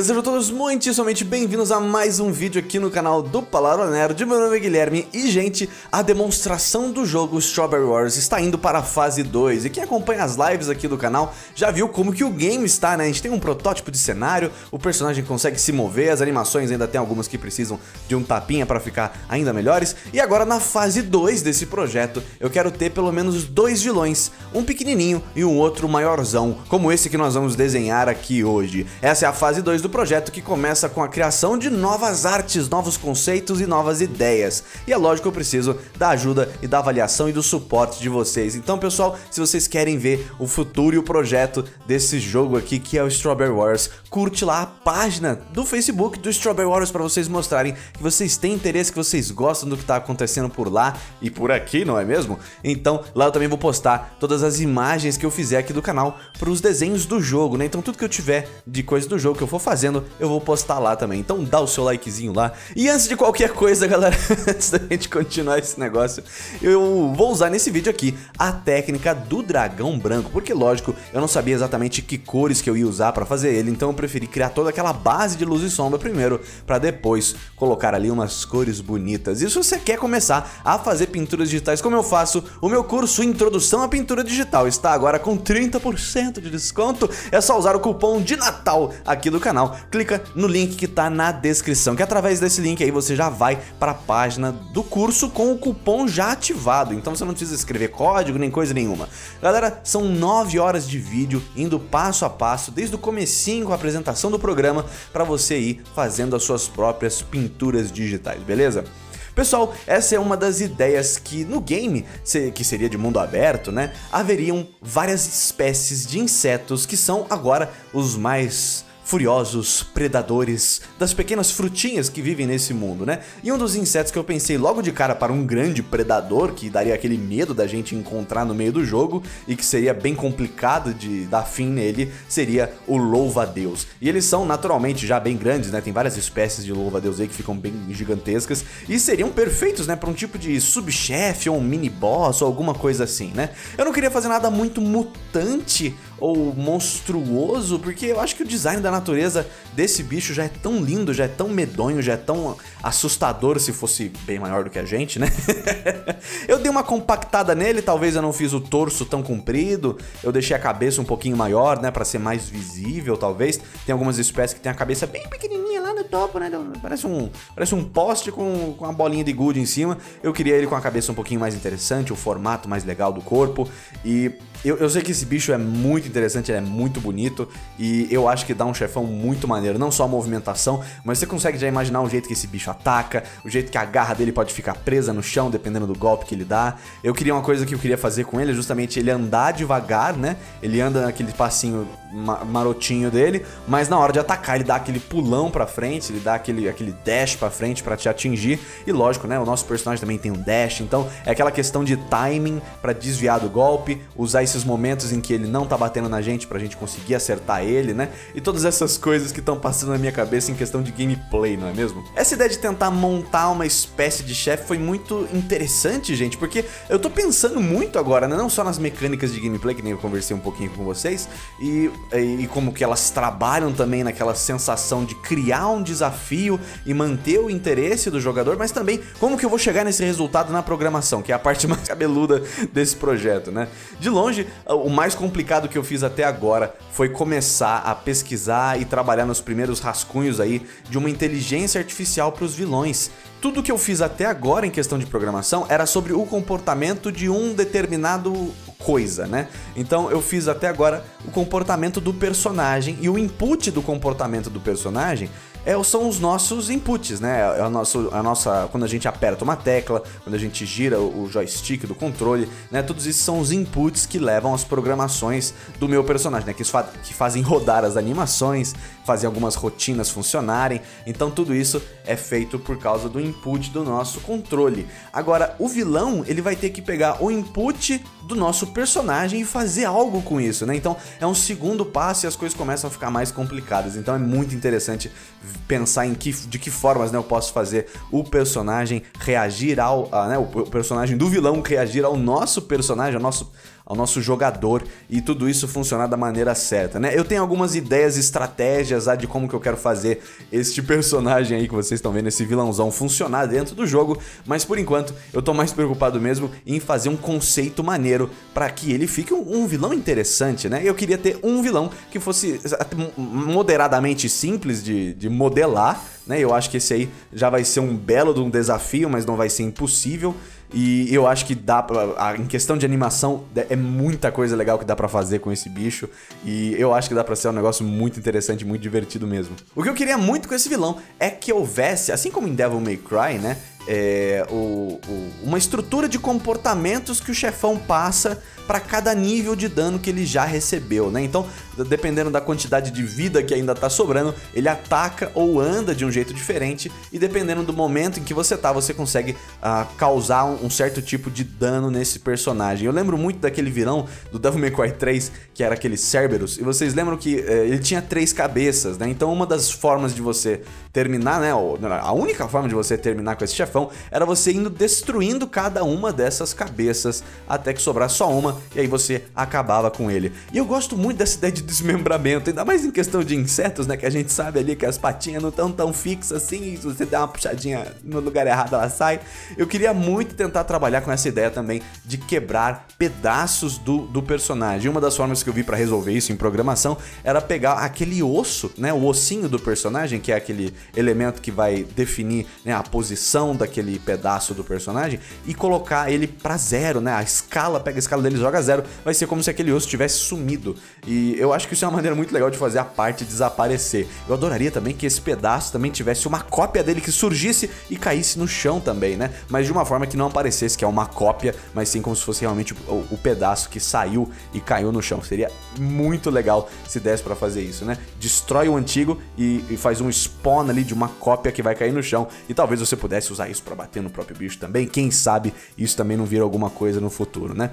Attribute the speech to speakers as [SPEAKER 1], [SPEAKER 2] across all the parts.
[SPEAKER 1] Sejam todos muitíssimamente bem-vindos a mais um vídeo aqui no canal do Palavra Nerd. Meu nome é Guilherme e, gente, a demonstração do jogo Strawberry Wars está indo para a fase 2. E quem acompanha as lives aqui do canal já viu como que o game está, né? A gente tem um protótipo de cenário, o personagem consegue se mover, as animações ainda tem algumas que precisam de um tapinha para ficar ainda melhores. E agora na fase 2 desse projeto, eu quero ter pelo menos 2 vilões, um pequenininho e um outro maiorzão, como esse que nós vamos desenhar aqui hoje. Essa é a fase 2 do projeto, que começa com a criação de novas artes, novos conceitos e novas ideias. E é lógico que eu preciso da ajuda e da avaliação e do suporte de vocês. Então, pessoal, se vocês querem ver o futuro e o projeto desse jogo aqui, que é o Strawberry Wars, curte lá a página do Facebook do Strawberry Wars para vocês mostrarem que vocês têm interesse, que vocês gostam do que está acontecendo por lá e por aqui, não é mesmo? Então, lá eu também vou postar todas as imagens que eu fizer aqui do canal para os desenhos do jogo, né? Então, tudo que eu tiver de coisa do jogo que eu for fazendo, eu vou postar lá também. Então dá o seu likezinho lá. E antes de qualquer coisa, galera, antes da gente continuar esse negócio, eu vou usar nesse vídeo aqui a técnica do dragão branco, porque lógico, eu não sabia exatamente que cores que eu ia usar pra fazer ele, então eu preferi criar toda aquela base de luz e sombra primeiro, pra depois colocar ali umas cores bonitas. E se você quer começar a fazer pinturas digitais como eu faço, o meu curso Introdução à Pintura Digital está agora com 30% de desconto. É só usar o cupom de Natal aqui do canal. Clica no link que tá na descrição, que através desse link aí você já vai para a página do curso com o cupom já ativado. Então você não precisa escrever código nem coisa nenhuma. Galera, são 9 horas de vídeo indo passo a passo, desde o comecinho com a apresentação do programa, para você ir fazendo as suas próprias pinturas digitais, beleza? Pessoal, essa é uma das ideias que no game, que seria de mundo aberto, né, haveriam várias espécies de insetos que são agora os mais furiosos predadores das pequenas frutinhas que vivem nesse mundo, né? E um dos insetos que eu pensei logo de cara para um grande predador, que daria aquele medo da gente encontrar no meio do jogo e que seria bem complicado de dar fim nele, seria o louva-a-Deus. E eles são naturalmente já bem grandes, né? Tem várias espécies de louva-a-Deus aí que ficam bem gigantescas e seriam perfeitos, né, para um tipo de subchefe ou um mini-boss ou alguma coisa assim, né? Eu não queria fazer nada muito mutante ou monstruoso, porque eu acho que o design da natureza desse bicho já é tão lindo, já é tão medonho, já é tão assustador se fosse bem maior do que a gente, né? Eu dei uma compactada nele, talvez eu não fiz o torso tão comprido, eu deixei a cabeça um pouquinho maior, né, pra ser mais visível, talvez. Tem algumas espécies que tem a cabeça bem pequenininha lá no topo, né? Parece um poste com uma bolinha de gude em cima. Eu queria ele com a cabeça um pouquinho mais interessante, o formato mais legal do corpo. E eu sei que esse bicho é muito interessante, ele é muito bonito e eu acho que dá um chefão muito maneiro, não só a movimentação, mas você consegue já imaginar o jeito que esse bicho ataca, o jeito que a garra dele pode ficar presa no chão, dependendo do golpe que ele dá. Eu queria uma coisa que eu queria fazer com ele, justamente ele andar devagar, né? Ele anda naquele passinho marotinho dele, mas na hora de atacar ele dá aquele pulão pra frente, ele dá aquele dash pra frente pra te atingir. E lógico, né, o nosso personagem também tem um dash, então é aquela questão de timing pra desviar do golpe, usar esses momentos em que ele não tá batendo na gente pra gente conseguir acertar ele, né? E todas essas coisas que estão passando na minha cabeça em questão de gameplay, não é mesmo? Essa ideia de tentar montar uma espécie de chefe foi muito interessante, gente, porque eu tô pensando muito agora, né? Não só nas mecânicas de gameplay, que nem eu conversei um pouquinho com vocês, e como que elas trabalham também naquela sensação de criar um desafio e manter o interesse do jogador, mas também como que eu vou chegar nesse resultado na programação, que é a parte mais cabeluda desse projeto, né? De longe, o mais complicado que eu fiz até agora foi começar a pesquisar e trabalhar nos primeiros rascunhos aí de uma inteligência artificial para os vilões. Tudo que eu fiz até agora em questão de programação era sobre o comportamento de um determinado coisa, né? Então eu fiz até agora o comportamento do personagem e o input do comportamento do personagem são os nossos inputs, né? Quando a gente aperta uma tecla, quando a gente gira o joystick do controle, né? Todos esses são os inputs que levam às programações do meu personagem, né? Que fazem rodar as animações, fazem algumas rotinas funcionarem. Então tudo isso é feito por causa do input do nosso controle. Agora, o vilão, ele vai ter que pegar o input do nosso personagem e fazer algo com isso, né? Então é um segundo passo e as coisas começam a ficar mais complicadas. Então é muito interessante pensar de que formas, né, eu posso fazer o personagem reagir o personagem do vilão reagir ao nosso personagem, ao nosso jogador e tudo isso funcionar da maneira certa, né? Eu tenho algumas ideias, estratégias de como que eu quero fazer este personagem aí que vocês estão vendo, esse vilãozão, funcionar dentro do jogo, mas por enquanto eu tô mais preocupado mesmo em fazer um conceito maneiro para que ele fique um vilão interessante, né? Eu queria ter um vilão que fosse moderadamente simples de modelar, né? Eu acho que esse aí já vai ser um belo de um desafio, mas não vai ser impossível. E eu acho que dá pra, em questão de animação, é muita coisa legal que dá pra fazer com esse bicho. E eu acho que dá pra ser um negócio muito interessante, muito divertido mesmo. O que eu queria muito com esse vilão é que houvesse, assim como em Devil May Cry, né? Uma estrutura de comportamentos que o chefão passa para cada nível de dano que ele já recebeu, né? Então, dependendo da quantidade de vida que ainda tá sobrando, ele ataca ou anda de um jeito diferente, e dependendo do momento em que você tá, você consegue causar um certo tipo de dano nesse personagem. Eu lembro muito daquele vilão do Devil May Cry 3, que era aquele Cerberus, e vocês lembram que ele tinha 3 cabeças, né? Então uma das formas de você terminar, né? A única forma de você terminar com esse chefão era você indo destruindo cada uma dessas cabeças até que sobrar só uma, e aí você acabava com ele. E eu gosto muito dessa ideia de desmembramento, ainda mais em questão de insetos, né? Que a gente sabe ali que as patinhas não estão tão fixas assim, e se você der uma puxadinha no lugar errado ela sai. Eu queria muito tentar trabalhar com essa ideia também de quebrar pedaços do personagem. Uma das formas que eu vi pra resolver isso em programação era pegar aquele osso, né? O ossinho do personagem, que é aquele elemento que vai definir, né, a posição daquele pedaço do personagem, e colocar ele pra 0, né? A escala, pega a escala dele e joga 0, vai ser como se aquele osso tivesse sumido. E eu acho que isso é uma maneira muito legal de fazer a parte desaparecer. Eu adoraria também que esse pedaço também tivesse uma cópia dele que surgisse e caísse no chão também, né? Mas de uma forma que não aparecesse que é uma cópia, mas sim como se fosse realmente o pedaço que saiu e caiu no chão. Seria muito legal se desse pra fazer isso, né? Destrói o antigo e faz um spawn ali de uma cópia que vai cair no chão, e talvez você pudesse usar isso pra bater no próprio bicho também. Quem sabe isso também não vira alguma coisa no futuro, né?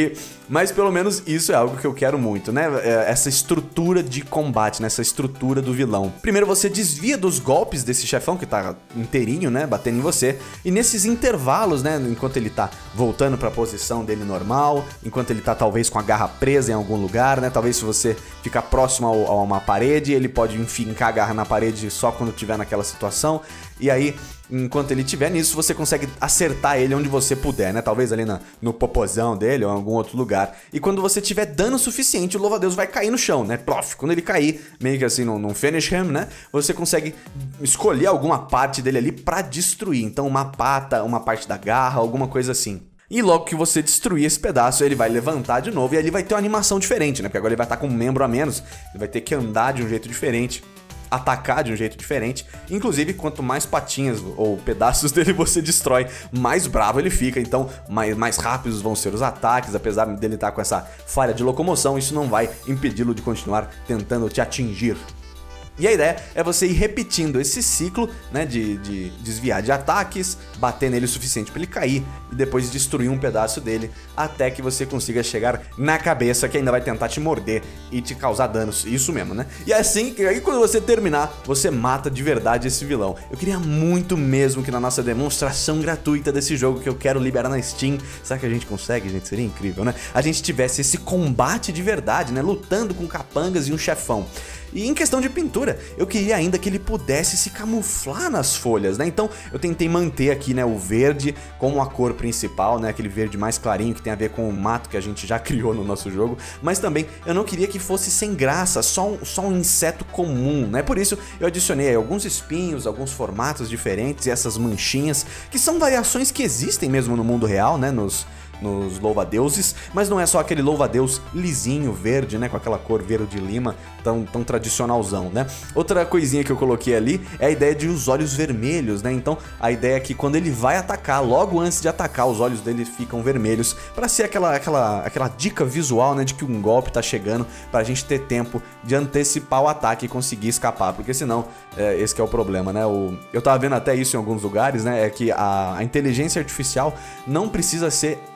[SPEAKER 1] Mas pelo menos isso é algo que eu quero muito, né? Essa estrutura de combate, né? Essa estrutura do vilão. Primeiro você desvia dos golpes desse chefão que tá inteirinho, né? Batendo em você, e nesses intervalos, né? Enquanto ele tá voltando pra posição dele normal, enquanto ele tá talvez com a garra presa em algum lugar, né? Talvez se você ficar próximo a uma parede, ele pode enfincar a garra na parede só quando tiver naquela situação. E aí, enquanto ele estiver nisso, você consegue acertar ele onde você puder, né? Talvez ali no popozão dele ou em algum outro lugar. E quando você tiver dano suficiente, o louva-a-Deus vai cair no chão, né? Plof! Quando ele cair, meio que assim, num finish him, né? Você consegue escolher alguma parte dele ali pra destruir. Então uma pata, uma parte da garra, alguma coisa assim. E logo que você destruir esse pedaço, ele vai levantar de novo, e ali vai ter uma animação diferente, né? Porque agora ele vai estar com um membro a menos, ele vai ter que andar de um jeito diferente, atacar de um jeito diferente. Inclusive, quanto mais patinhas ou pedaços dele você destrói, mais bravo ele fica. Então, mais rápidos vão ser os ataques. Apesar dele estar com essa falha de locomoção, isso não vai impedi-lo de continuar tentando te atingir. E a ideia é você ir repetindo esse ciclo, né, de desviar de ataques, bater nele o suficiente para ele cair e depois destruir um pedaço dele até que você consiga chegar na cabeça, que ainda vai tentar te morder e te causar danos. Isso mesmo, né? E assim, aí quando você terminar, você mata de verdade esse vilão. Eu queria muito mesmo que na nossa demonstração gratuita desse jogo que eu quero liberar na Steam, será que a gente consegue, gente? Seria incrível, né? A gente tivesse esse combate de verdade, né? Lutando com capangas e um chefão. E em questão de pintura, eu queria ainda que ele pudesse se camuflar nas folhas, né? Então eu tentei manter aqui, né, o verde como a cor principal, né? Aquele verde mais clarinho que tem a ver com o mato que a gente já criou no nosso jogo. Mas também eu não queria que fosse sem graça, só um inseto comum, né? Por isso eu adicionei aí alguns espinhos, alguns formatos diferentes e essas manchinhas, que são variações que existem mesmo no mundo real, né? Nos louva-deuses, mas não é só aquele louva-deus lisinho, verde, né, com aquela cor verde-lima tão tradicionalzão, né? Outra coisinha que eu coloquei ali é a ideia de os olhos vermelhos, né? Então a ideia é que quando ele vai atacar, logo antes de atacar, os olhos dele ficam vermelhos, pra ser aquela dica visual, né, de que um golpe tá chegando, pra gente ter tempo de antecipar o ataque e conseguir escapar, porque senão, esse que é o problema, né? Eu tava vendo até isso em alguns lugares, né, é que a inteligência artificial não precisa ser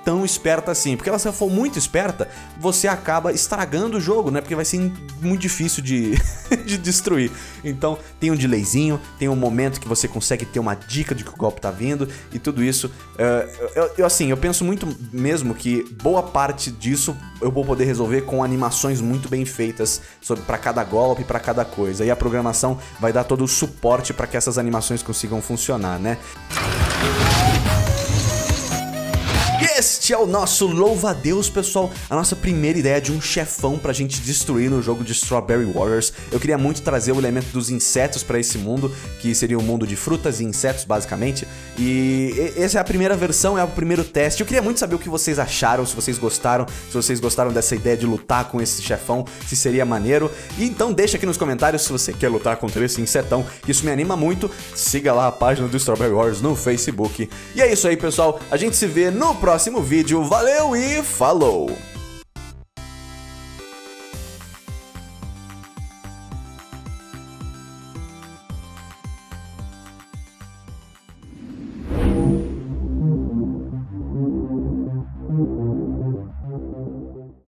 [SPEAKER 1] tão esperta assim, porque ela se for muito esperta, você acaba estragando o jogo, né? Porque vai ser muito difícil de, de destruir. Então tem um delayzinho, tem um momento que você consegue ter uma dica de que o golpe tá vindo e tudo isso. Eu penso muito mesmo que boa parte disso eu vou poder resolver com animações muito bem feitas para cada golpe, para cada coisa. E a programação vai dar todo o suporte para que essas animações consigam funcionar, né? Este é o nosso louva-a-Deus, pessoal, a nossa primeira ideia de um chefão pra gente destruir no jogo de Strawberry Warriors. Eu queria muito trazer o elemento dos insetos pra esse mundo, que seria um mundo de frutas e insetos, basicamente. E essa é a primeira versão, é o primeiro teste. Eu queria muito saber o que vocês acharam, se vocês gostaram dessa ideia de lutar com esse chefão, se seria maneiro. E então deixa aqui nos comentários se você quer lutar contra esse insetão, que isso me anima muito. Siga lá a página do Strawberry Warriors no Facebook. E é isso aí, pessoal, a gente se vê no próximo vídeo. Valeu e falou!